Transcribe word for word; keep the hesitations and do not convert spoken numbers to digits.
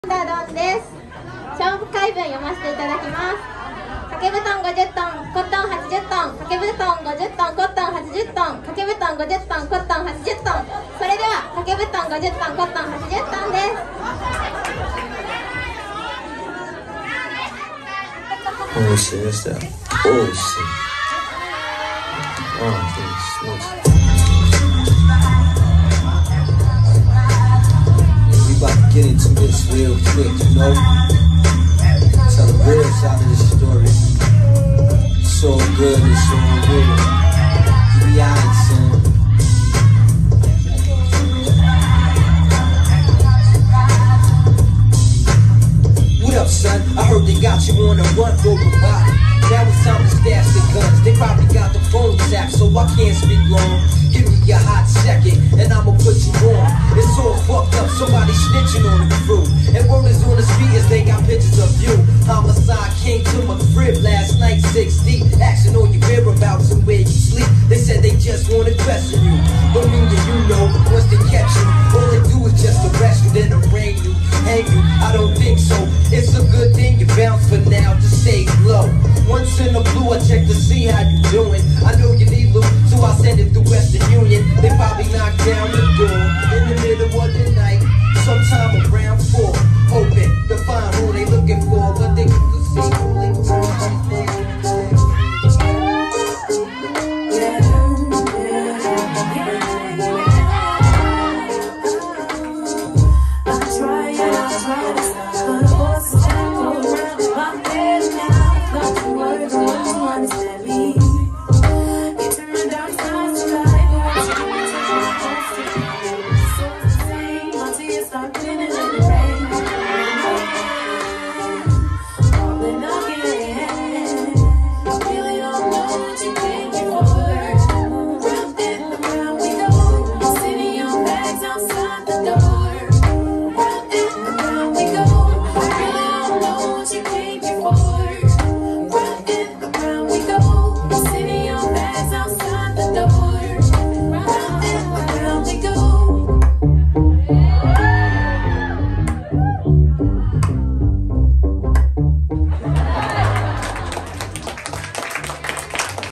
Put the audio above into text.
ダドンです。勝負回文読ませていただきます。掛け布団ごじゅっトン、コットンはちじゅっトン、掛け布団ごじゅっトン、コットンはちじゅっトン、掛け布団ごじゅっトン、コットンはちじゅっトン。それでは掛け布団ごじゅっトン、コットンはちじゅっトンです。 Oh shit, what's that? Oh shit. Oh, dude, we about to get into this real quick, you know? Tell the real side of this story. It's all good, it's all real. We alright, son. What up, son? I heard they got you on a run for a while. Now it's time to stash the guns. They probably got the phone tapped, so I can't speak long. Give me a hot second, and I'ma put you on. It's all fucked up, somebody snitching on the crew. And word is on the street as they got pictures of you. Homicide came to my crib last night, six deep. Action on your whereabouts and where you sleep. They said they just wanna question you. Don't mean that you know, once they catch you, all they do is just arrest you, then arraign you, hang you. I don't think so. It's a good thing you bounce for now to stay low. Once in the blue, I check to see how you doing. I know you need loot, so I send it through Western Union. They probably knock down the door in the middle of the night, sometime around four.